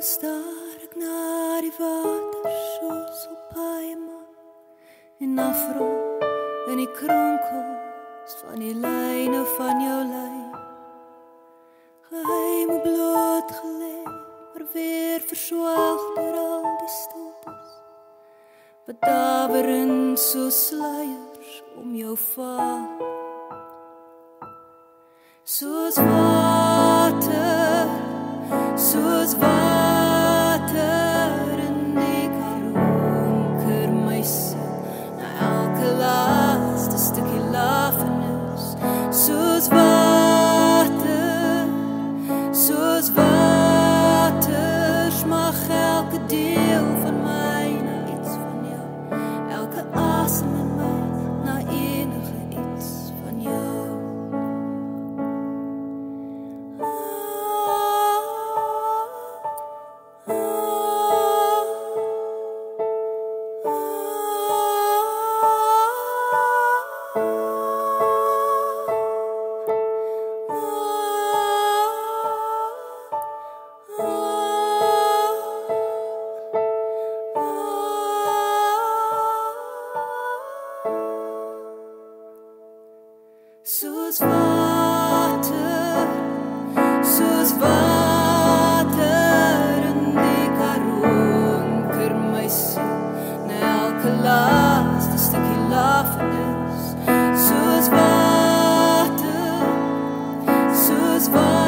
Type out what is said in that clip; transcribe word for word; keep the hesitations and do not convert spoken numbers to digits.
staar ek na die water soos op paima en afrol in die kronkels van die lyne van jou lyn. Geheim op bloot gelê, maar weer verswag deur al die stiltes wat daverend so sluiers om jou val. Soos water, soos water in die karonker my sin, na elke laaste stukkie lafenis. Soos water, soos water, smag elke deel van my na iets van jou, elke asem in my na enige iets van jou. Soos water, soos water in die karonker my siel, na elke laaste stukkie lafenis. Soos water, soos water